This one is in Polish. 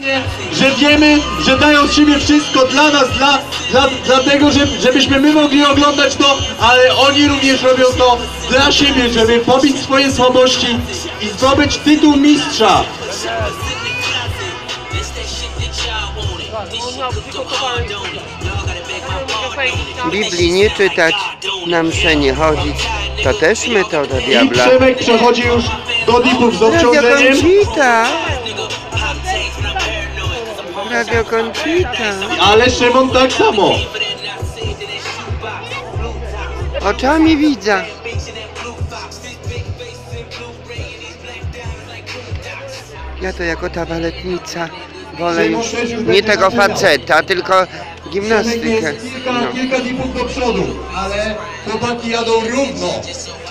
Że wiemy, że dają z siebie wszystko dla nas, dlatego, żebyśmy my mogli oglądać to, ale oni również robią to dla siebie, żeby pobić swoje słabości i zdobyć tytuł mistrza. Biblii nie czytać, na mszę nie chodzić, to też metoda I diabla. Przemek przechodzi już do dipów z obciążeniem. Radio Conchita. Ale Szymon tak samo. Oczami widzę. Ja to jako ta baletnica wolę już nie tego faceta, tylko gimnastykę. Kilka dipów do przodu, ale chłopaki jadą równo.